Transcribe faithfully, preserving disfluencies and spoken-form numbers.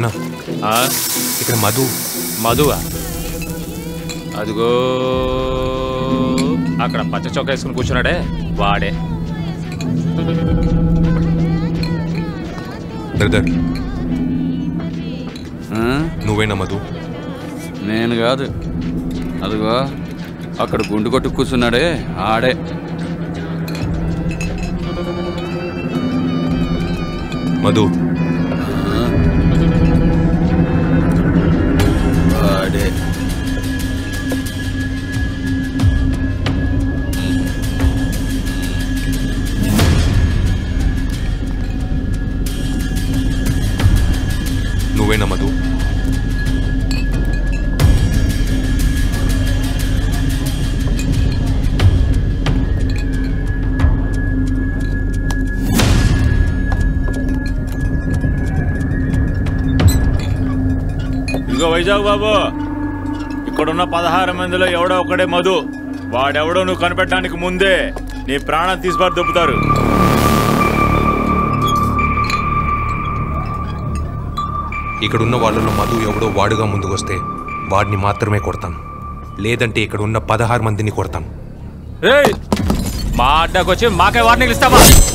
అన్నా ఇక్కడ మధు మధువా? అదిగో అక్కడ పచ్చ చొక్క వేసుకుని కూర్చున్నాడే వాడే. బ్రదర్ నువ్వేనా మధు? నేను కాదు, అదిగో అక్కడ గుండు కొట్టు కూర్చున్నాడే ఆడే. మధు ఆడే. నువ్వేనా మధు? ఇదిగో వైజాగ్ బాబు, ఇక్కడున్న పదహారు మందిలో ఎవడో ఒకడే మధు. వాడెవడో నువ్వు కనిపెట్టడానికి ముందే నీ ప్రాణం తీసిపారు దొబ్బుతారు. ఇక్కడున్న వాళ్ళలో మధు ఎవడో వాడుగా ముందుకొస్తే వాడిని మాత్రమే కొడతాను, లేదంటే ఇక్కడ ఉన్న పదహారు మందిని కొడతాను. మా అడ్డకొచ్చి మాకే వార్నింగ్ ఇస్తావా?